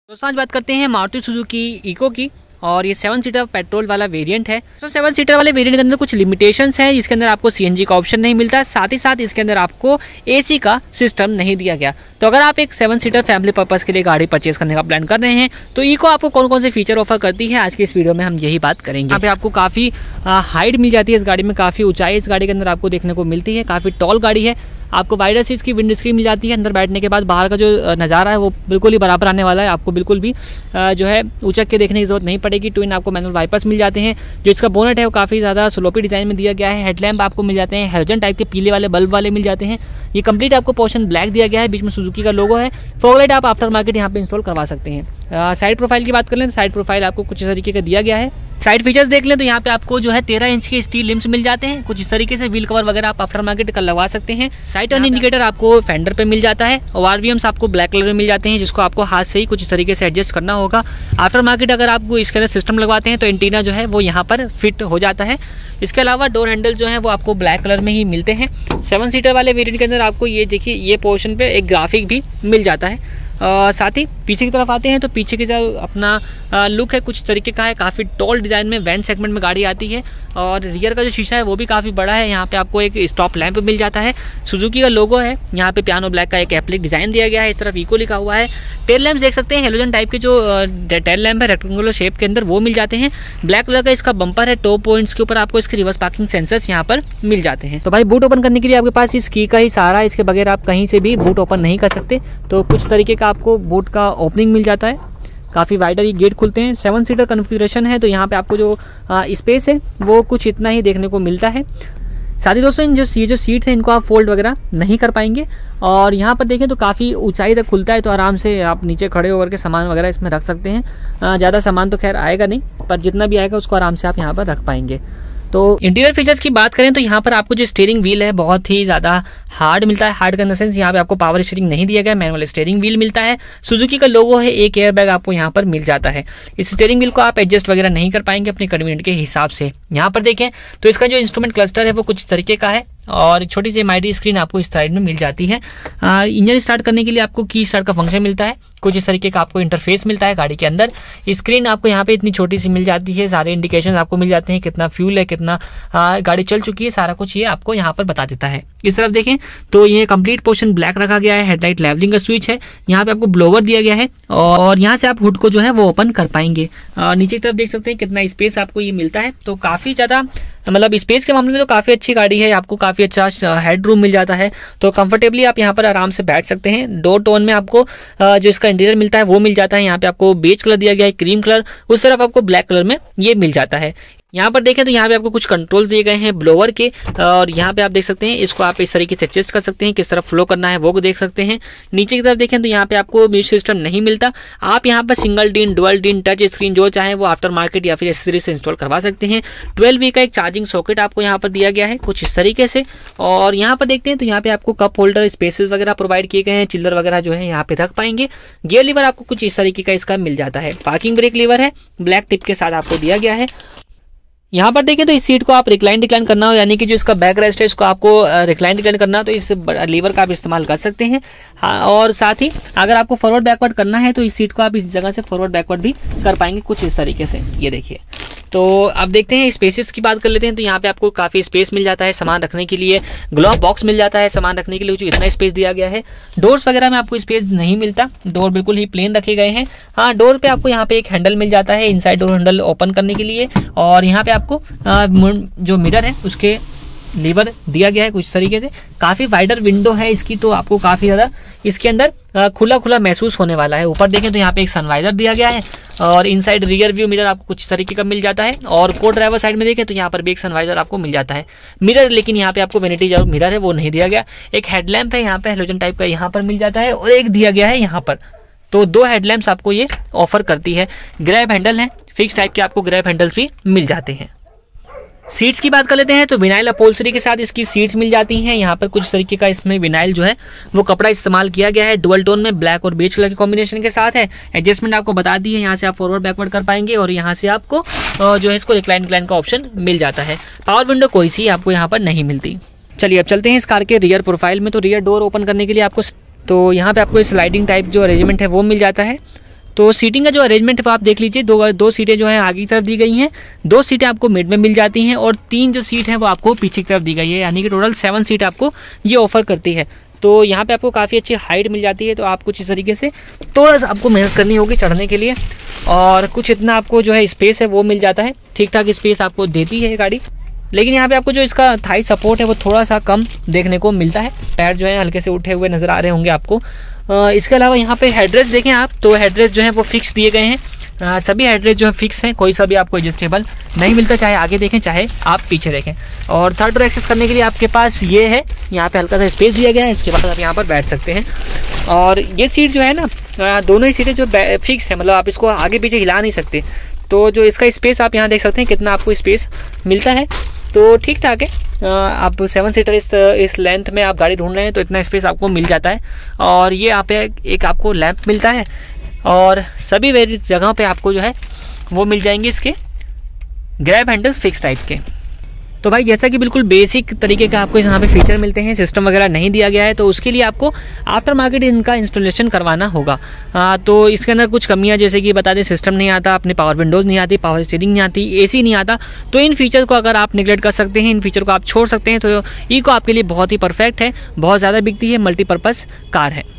दोस्तों आज बात करते हैं मारुति सुजुकी इको की और ये 7 सीटर पेट्रोल वाला वेरिएंट है। तो 7 सीटर वाले वेरिएंट के अंदर कुछ लिमिटेशंस हैं, जिसके अंदर आपको सीएनजी का ऑप्शन नहीं मिलता, साथ ही साथ इसके अंदर आपको एसी का सिस्टम नहीं दिया गया। तो अगर आप एक 7 सीटर फैमिली पर्पस के लिए गाड़ी परचेस करने का प्लान कर रहे हैं तो इको आपको कौन कौन से फीचर ऑफर करती है, आज की इस वीडियो में हम यही बात करेंगे। यहाँ पे आपको काफ़ी हाइट मिल जाती है इस गाड़ी में, काफ़ी ऊंचाई इस गाड़ी के अंदर आपको देखने को मिलती है, काफ़ी टॉल गाड़ी है। आपको वाइडर सीट्स की विंड स्क्रीन मिल जाती है। अंदर बैठने के बाद बाहर का जो नज़ारा है वो बिल्कुल ही बराबर आने वाला है, आपको बिल्कुल भी जो है ऊंचक के देखने की जरूरत नहीं पड़ेगी। ट्विन आपको मैनुअल वाइपर्स मिल जाते हैं। जो इसका बोनेट है वो काफ़ी ज़्यादा स्लोपी डिज़ाइन में दिया गया है। हेडलैम्प आपको मिल जाते हैं, हेलोजन टाइप के पीले वाले बल्ब वाले मिल जाते हैं। ये कंप्लीट आपको पोर्शन ब्लैक दिया गया है, बीच में सुजुकी का लोगो है। फॉग लाइट आप आफ्टर मार्केट यहाँ पे इंस्टॉल करवा सकते हैं। साइड प्रोफाइल की बात कर लें तो साइड प्रोफाइल आपको कुछ इस तरीके का दिया गया है। साइड फीचर्स देख लें तो यहाँ पे आपको जो है 13 इंच के स्टील लिम्स मिल जाते हैं। कुछ इस तरीके से व्हील कवर वगैरह आप आफ्टर मार्केट का लगवा सकते हैं। साइड टर्न इंडिकेटर आपको फेंडर पे मिल जाता है और आरवीएम्स आपको ब्लैक कलर में मिल जाते हैं, जिसको आपको हाथ से ही कुछ इस तरीके से एडजस्ट करना होगा। आफ्टर मार्केट अगर आपको इसके अंदर सिस्टम लगवाते हैं तो एंटीना जो है वो यहाँ पर फिट हो जाता है। इसके अलावा डोर हैंडल जो है वो आपको ब्लैक कलर में ही मिलते हैं। 7 सीटर वाले वेरिएंट के अंदर आपको ये देखिए ये पोर्शन पे एक ग्राफिक भी मिल जाता है। साथ ही पीछे की तरफ आते हैं तो पीछे की जो अपना लुक है कुछ तरीके का है, काफ़ी टॉल डिज़ाइन में वैन सेगमेंट में गाड़ी आती है। और रियर का जो शीशा है वो भी काफ़ी बड़ा है। यहाँ पे आपको एक स्टॉप लैंप मिल जाता है, सुजुकी का लोगो है। यहाँ पे पियानो ब्लैक का एक एप्लिक डिज़ाइन दिया गया है, इस तरफ इको लिखा हुआ है। टेल लैंप देख सकते हैं, हेलोजन टाइप के जो टेल लैंप है रेक्टेंगुलर शेप के अंदर वो मिल जाते हैं। ब्लैक कलर का इसका बम्पर है, टॉप पॉइंट्स के ऊपर आपको इसके रिवर्स पार्किंग सेंसर्स यहाँ पर मिल जाते हैं। तो भाई बूट ओपन करने के लिए आपके पास इस की का ही सहारा है, इसके बगैर आप कहीं से भी बूट ओपन नहीं कर सकते। तो कुछ तरीके का आपको बूट का ओपनिंग मिल जाता है, काफ़ी वाइडर ये गेट खुलते हैं। 7 सीटर कन्फिगरेशन है तो यहाँ पे आपको जो स्पेस है वो कुछ इतना ही देखने को मिलता है। साथ ही दोस्तों ये जो सीट्स हैं इनको आप फोल्ड वगैरह नहीं कर पाएंगे। और यहाँ पर देखें तो काफ़ी ऊंचाई तक खुलता है, तो आराम से आप नीचे खड़े होकर के सामान वगैरह इसमें रख सकते हैं। ज़्यादा सामान तो खैर आएगा नहीं, पर जितना भी आएगा उसको आराम से आप यहाँ पर रख पाएंगे। तो इंटीरियर फीचर्स की बात करें तो यहाँ पर आपको जो स्टीयरिंग व्हील है बहुत ही ज़्यादा हार्ड मिलता है। हार्ड का इन द सेंस यहाँ पे आपको पावर स्टीयरिंग नहीं दिया गया, मैनुअल स्टीयरिंग व्हील मिलता है। सुजुकी का लोगो है, एक एयर बैग आपको यहाँ पर मिल जाता है। इस स्टीयरिंग व्हील को आप एडजस्ट वगैरह नहीं कर पाएंगे अपने कन्वीनियंट के हिसाब से। यहाँ पर देखें तो इसका जो इंस्ट्रूमेंट क्लस्टर है वो कुछ तरीके का है और छोटी सी MID स्क्रीन आपको इस साइड में मिल जाती है। इंजन स्टार्ट करने के लिए आपको की स्टार्ट का फंक्शन मिलता है, कुछ इस तरीके का आपको इंटरफेस मिलता है गाड़ी के अंदर। स्क्रीन आपको यहाँ पे इतनी छोटी सी मिल जाती है, सारे इंडिकेशन आपको मिल जाते हैं, कितना फ्यूल है, कितना गाड़ी चल चुकी है, सारा कुछ ये आपको यहाँ पर बता देता है। इस तरफ देखें तो ये कंप्लीट पोर्शन ब्लैक रखा गया है। हेडलाइट लेवलिंग का स्विच है, यहाँ पे आपको ब्लोवर दिया गया है और यहाँ से आप हुड को जो है वो ओपन कर पाएंगे। नीचे की तरफ देख सकते हैं कितना स्पेस आपको ये मिलता है, तो काफ़ी ज़्यादा मतलब स्पेस के मामले में तो काफ़ी अच्छी गाड़ी है। आपको काफ़ी अच्छा हेड रूम मिल जाता है, तो कंफर्टेबली आप यहाँ पर आराम से बैठ सकते हैं। डोर टोन में आपको जो इसका इंटीरियर मिलता है वो मिल जाता है। यहाँ पे आपको बेज कलर दिया गया है, क्रीम कलर, उस तरफ आपको ब्लैक कलर में ये मिल जाता है। यहाँ पर देखें तो यहाँ पे आपको कुछ कंट्रोल दिए गए हैं ब्लोअर के, और यहाँ पे आप देख सकते हैं इसको आप इस तरीके से एडजस्ट कर सकते हैं, किस तरफ फ्लो करना है वो देख सकते हैं। नीचे की तरफ देखें तो यहाँ पे आपको म्यूजिक सिस्टम नहीं मिलता। आप यहाँ पर सिंगल डिन, डुअल डिन, टच स्क्रीन जो चाहे वो आफ्टर मार्केट या फिर एसेसरीज से इंस्टॉल करवा सकते हैं। 12V का एक चार्जिंग सॉकेट आपको यहाँ पर दिया गया है कुछ इस तरीके से। और यहाँ पर देखते हैं तो यहाँ पे आपको कप होल्डर स्पेसेस वगैरह प्रोवाइड किए गए हैं, चिल्लर वगैरह जो है यहाँ पे रख पाएंगे। गियर लीवर आपको कुछ इस तरीके का इसका मिल जाता है। पार्किंग ब्रेक लीवर है, ब्लैक टिप के साथ आपको दिया गया है। यहाँ पर देखें तो इस सीट को आप रिक्लाइन डिक्लाइन करना हो, यानी कि जो इसका बैक रेस्ट है इसको आपको रिक्लाइन डिक्लाइन करना हो तो इस लीवर का आप इस्तेमाल कर सकते हैं। हाँ, और साथ ही अगर आपको फॉरवर्ड बैकवर्ड करना है तो इस सीट को आप इस जगह से फॉरवर्ड बैकवर्ड भी कर पाएंगे कुछ इस तरीके से। ये देखिए, तो अब देखते हैं स्पेसेस की बात कर लेते हैं। तो यहाँ पे आपको काफ़ी स्पेस मिल जाता है सामान रखने के लिए। ग्लोव बॉक्स मिल जाता है सामान रखने के लिए, जो इतना स्पेस दिया गया है। डोर्स वगैरह में आपको स्पेस नहीं मिलता, डोर बिल्कुल ही प्लेन रखे गए हैं। हाँ, डोर पे आपको यहाँ पे एक हैंडल मिल जाता है, इनसाइड डोर हैंडल ओपन करने के लिए। और यहाँ पे आपको जो मिरर है उसके लीवर दिया गया है कुछ तरीके से। काफ़ी वाइडर विंडो है इसकी, तो आपको काफ़ी ज़्यादा इसके अंदर खुला खुला महसूस होने वाला है। ऊपर देखें तो यहाँ पे एक सनवाइजर दिया गया है और इनसाइड रियर व्यू मिरर आपको कुछ तरीके का मिल जाता है। और को ड्राइवर साइड में देखें तो यहाँ पर भी एक सनवाइजर आपको मिल जाता है। मिरर लेकिन यहाँ पे आपको वेनिटी जो मिरर है वो नहीं दिया गया। एक हेडलैम्प है यहाँ पे हेलोजन टाइप का, यहाँ पर मिल जाता है, और एक दिया गया है यहाँ पर। तो 2 हेडलैम्प्स आपको ये ऑफर करती है। ग्रैब हैंडल है, फिक्स टाइप के आपको ग्रैब हैंडल्स भी मिल जाते हैं। सीट्स की बात कर लेते हैं तो विनाइल अपहोल्स्ट्री के साथ इसकी सीट्स मिल जाती हैं। यहाँ पर कुछ तरीके का इसमें विनाइल जो है वो कपड़ा इस्तेमाल किया गया है, डुअल टोन में ब्लैक और बेज कलर के कॉम्बिनेशन के साथ है। एडजस्टमेंट आपको बता दी है, यहाँ से आप फॉरवर्ड बैकवर्ड कर पाएंगे और यहाँ से आपको जो है इसको रिक्लाइन का ऑप्शन मिल जाता है। पावर विंडो कोई सी आपको यहाँ पर नहीं मिलती। चलिए अब चलते हैं इस कार के रियर प्रोफाइल में। तो रियर डोर ओपन करने के लिए आपको तो यहाँ पे आपको स्लाइडिंग टाइप जो अरेंजमेंट है वो मिल जाता है। तो सीटिंग का जो अरेंजमेंट है वो आप देख लीजिए, दो सीटें जो है आगे की तरफ दी गई हैं, 2 सीटें आपको मिड में मिल जाती हैं और 3 जो सीट है वो आपको पीछे की तरफ दी गई है, यानी कि टोटल 7 सीट आपको ये ऑफर करती है। तो यहाँ पे आपको काफ़ी अच्छी हाइट मिल जाती है। तो आप कुछ इस तरीके से थोड़ा सा आपको मेहनत करनी होगी चढ़ने के लिए, और कुछ इतना आपको जो है स्पेस है वो मिल जाता है, ठीक ठाक स्पेस आपको देती है ये गाड़ी। लेकिन यहाँ पे आपको जो इसका थाई सपोर्ट है वो थोड़ा सा कम देखने को मिलता है, पैर जो है हल्के से उठे हुए नज़र आ रहे होंगे आपको। इसके अलावा यहाँ पे हेडरेस्ट देखें आप, तो हेडरेस्ट जो है वो फिक्स दिए गए हैं, सभी हेडरेस्ट जो है फिक्स हैं, कोई सा भी आपको एडजस्टेबल नहीं मिलता, चाहे आगे देखें चाहे आप पीछे देखें। और थर्ड रो एक्सेस करने के लिए आपके पास ये है, यहाँ पे हल्का सा स्पेस दिया गया है, इसके बाद आप यहाँ पर बैठ सकते हैं। और ये सीट जो है ना, दोनों ही सीटें जो फिक्स है, मतलब आप इसको आगे पीछे हिला नहीं सकते। तो जो इसका स्पेस आप यहाँ देख सकते हैं कितना आपको स्पेस मिलता है, तो ठीक ठाक है। आप 7 सीटर इस लेंथ में आप गाड़ी ढूंढ रहे हैं तो इतना स्पेस आपको मिल जाता है। और ये यहाँ पे एक आपको लैंप मिलता है, और सभी वेरियस जगहों पे आपको जो है वो मिल जाएंगे इसके ग्रैब हैंडल्स फिक्स टाइप के। तो भाई जैसा कि बिल्कुल बेसिक तरीके का आपको यहाँ पे फीचर मिलते हैं, सिस्टम वगैरह नहीं दिया गया है, तो उसके लिए आपको आफ्टर मार्केट इनका इंस्टॉलेशन करवाना होगा। तो इसके अंदर कुछ कमियां, जैसे कि बता दें सिस्टम नहीं आता, अपने पावर विंडोज़ नहीं आती, पावर स्टीयरिंग नहीं आती, एसी नहीं आता। तो इन फीचर को अगर आप निगलेक्ट कर सकते हैं, इन फीचर को आप छोड़ सकते हैं, तो ईको आपके लिए बहुत ही परफेक्ट है, बहुत ज़्यादा बिकती है, मल्टीपर्पज़ कार है।